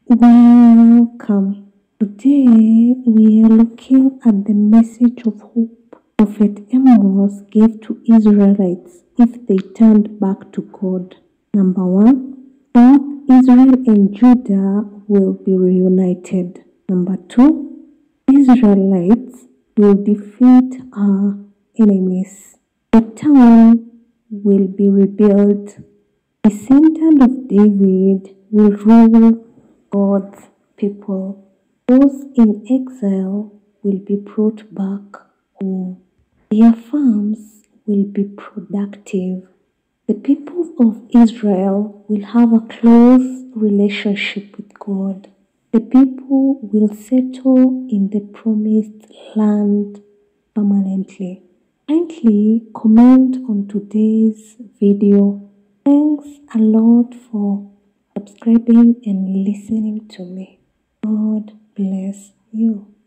Welcome. Today we are looking at the message of hope Prophet Amos gave to Israelites if they turned back to God. Number one, both Israel and Judah will be reunited. Number two, Israelites will defeat our enemies. The town will be rebuilt. The descendant of David will rule God's people. Those in exile will be brought back home. Their farms will be productive. The people of Israel will have a close relationship with God. The people will settle in the promised land permanently. Kindly comment on today's video. Thanks a lot for subscribing and listening to me. God bless you.